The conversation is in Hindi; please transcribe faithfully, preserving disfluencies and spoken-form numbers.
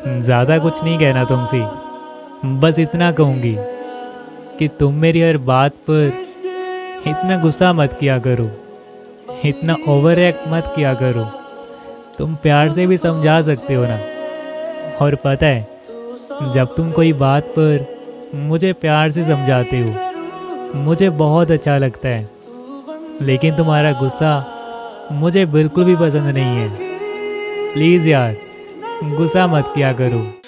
ज़्यादा कुछ नहीं कहना तुमसे, बस इतना कहूँगी कि तुम मेरी हर बात पर इतना गुस्सा मत किया करो, इतना ओवर रिएक्ट मत किया करो। तुम प्यार से भी समझा सकते हो ना। और पता है, जब तुम कोई बात पर मुझे प्यार से समझाते हो मुझे बहुत अच्छा लगता है, लेकिन तुम्हारा गुस्सा मुझे बिल्कुल भी पसंद नहीं है। प्लीज़ यार, गुस्सा मत किया करो।